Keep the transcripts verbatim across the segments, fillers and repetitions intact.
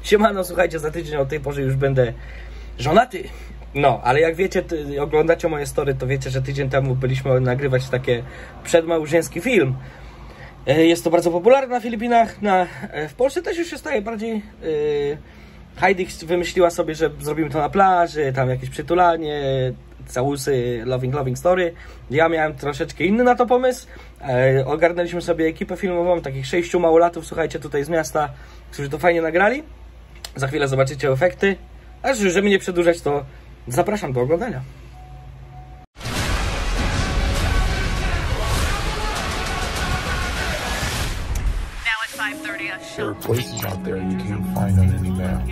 Siemano, słuchajcie, za tydzień o tej porze już będę żonaty. No, ale jak wiecie, ty, oglądacie moje story, to wiecie, że tydzień temu byliśmy nagrywać takie przedmałżeński film. Jest to bardzo popularne na Filipinach, na, w Polsce też już się staje bardziej. Yy, Heidi wymyśliła sobie, że zrobimy to na plaży, tam jakieś przytulanie, całusy, loving, loving story. Ja miałem troszeczkę inny na to pomysł. Yy, ogarnęliśmy sobie ekipę filmową, takich sześciu małolatów, słuchajcie, tutaj z miasta, którzy to fajnie nagrali. Za chwilę zobaczycie efekty. A żeby nie przedłużać, to zapraszam do oglądania. There are places out there you can't find on any map.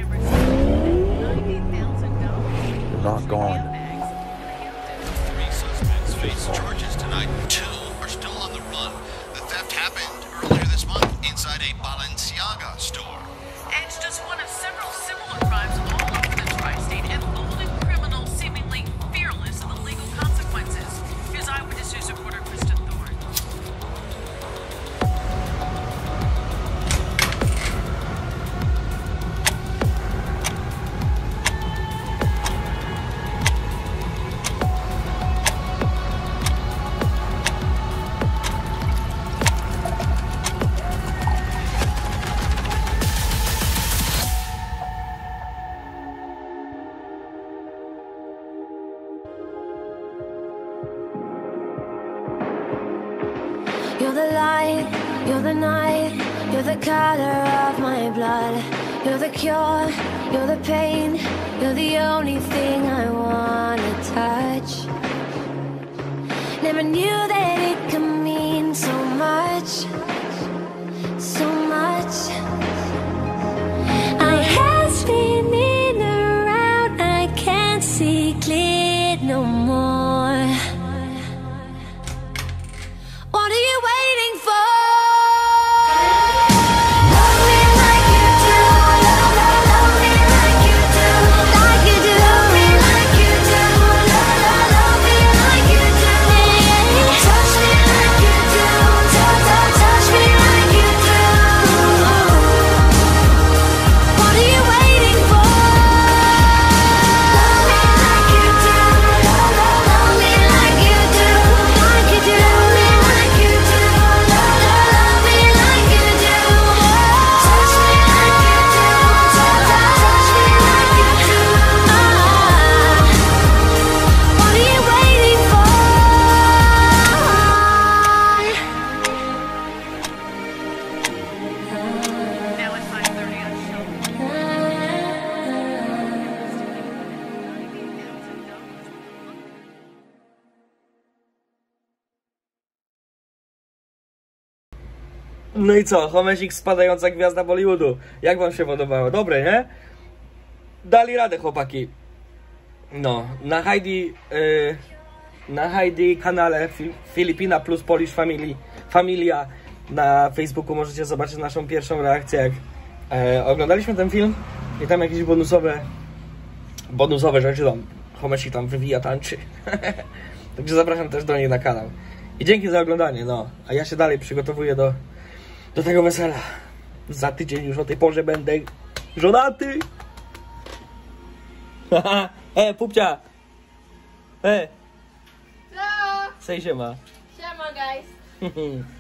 They're not gone. Three suspects face charges tonight. Two are still on the run. The theft happened earlier this month inside a Balenciaga store. It's just one of several similar crimes all over the tri-state, emboldened criminals seemingly fearless of the legal consequences. Here's Eyewitness News reporter Kristen Thorne. You're the light, you're the night, you're the color of my blood. You're the cure, you're the pain, you're the only thing I wanna touch. Never knew that it could mean so much, so much. I have spinning around, I can't see clear no more. What are you waiting for? Love me like you do, love, love, love me like you do, like you do. Love me like you do, love, love, love me like you do. Touch me like you do, touch, touch, touch me like you do. What are you waiting for? Love me like you do, love, love, love me like you do, like you do. Now at five thirty on show. No i co? Homesik, spadająca gwiazda Bollywoodu. Jak wam się podobało? Dobre, nie? Dali radę, chłopaki. No, na Heidi yy, na Heidi kanale Fil Filipina plus Polish Family, Familia na Facebooku możecie zobaczyć naszą pierwszą reakcję, jak e, oglądaliśmy ten film i tam jakieś bonusowe bonusowe rzeczy tam Homesik tam wywija, tańczy. Także zapraszam też do niej na kanał. I dzięki za oglądanie, no. A ja się dalej przygotowuję do do tego wesela. Za tydzień już o tej porze będę żonaty. E, pupcia. E. Hello! Say siema. Siema guys!